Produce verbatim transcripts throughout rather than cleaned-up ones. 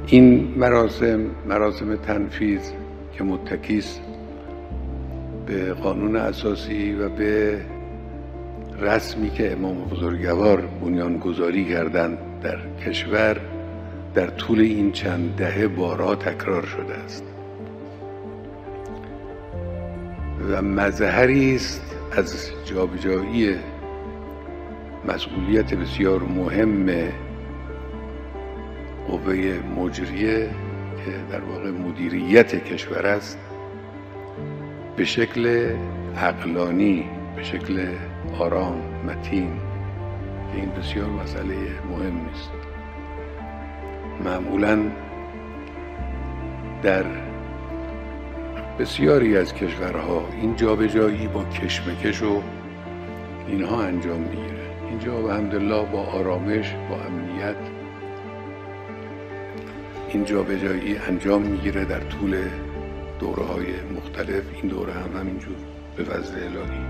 این مراسم مراسم تنفیذ که متکی است به قانون اساسی و به رسمی که امام بزرگوار بنیانگذاری کردند در کشور، در طول این چند دهه بارها تکرار شده است و مظهری است از جابجایی مسئولیت بسیار مهم قوه مجریه که در واقع مدیریت کشور است به شکل عقلانی، به شکل آرام، متین، که این بسیار مسئله مهمی است. معمولاً در بسیاری از کشورها این جابجایی با کشمکش و اینها انجام میگیره. اینجا الحمدلله با آرامش، با امنیت این جابجایی انجام میگیره در طول دوره‌های مختلف. این دوره هم همینجور به فضل الهی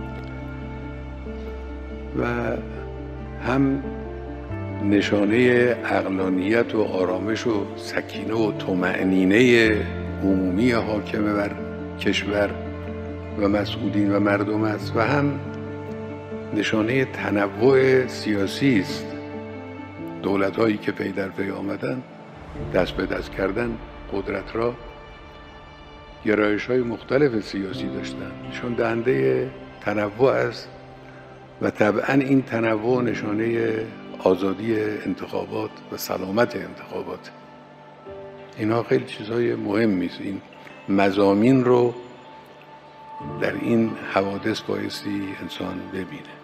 و هم نشانه عقلانیت و آرامش و سکینه و طمأنینه عمومی حاکم بر کشور و مسئولین و مردم است و هم نشانه تنوع سیاسی است. دولت‌هایی که پی در پی آمدن، دست به دست کردن قدرت را، گرایش‌های مختلف سیاسی داشتن، نشان دهنده تنوع است و طبعاً این تنوع نشانه آزادی انتخابات و سلامت انتخابات. اینها خیلی چیزهای مهمی است. این مضامین رو در این حوادث بایستی انسان ببینه.